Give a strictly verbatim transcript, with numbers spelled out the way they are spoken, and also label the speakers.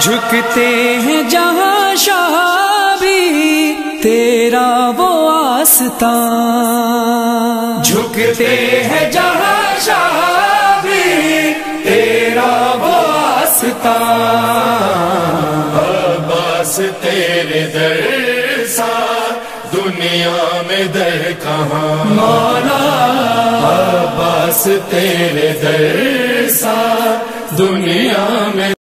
Speaker 1: झुकते हैं जहां शाह भी तेरा वो आस्था, झुकते हैं जहां शाह भी तेरा वो आस्था।
Speaker 2: अब्बास तेरे दर सा दुनिया में दर कहाँ
Speaker 1: मौला,
Speaker 2: अब्बास तेरे दर सा दुनिया में